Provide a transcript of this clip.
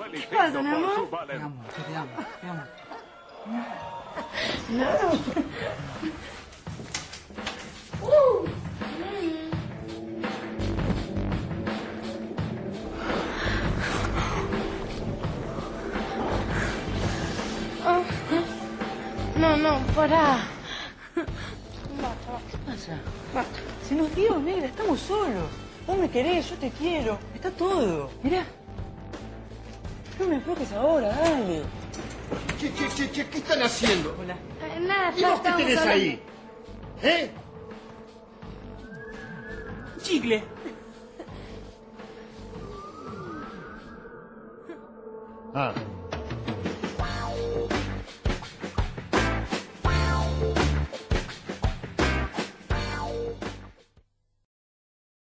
¿Qué pasa, mi amor? Te amo, te amo, te amo. No. No, pará. ¿Qué pasa? Basta. Si nos dio, negra, estamos solos. Vos me querés, yo te quiero. Está todo. Mirá. No me enfoques ahora, dale. ¿Qué están haciendo? Hola. Nada, ¿Y vos qué tenés hablando. ahí? ¿Eh? Chicle. Ah.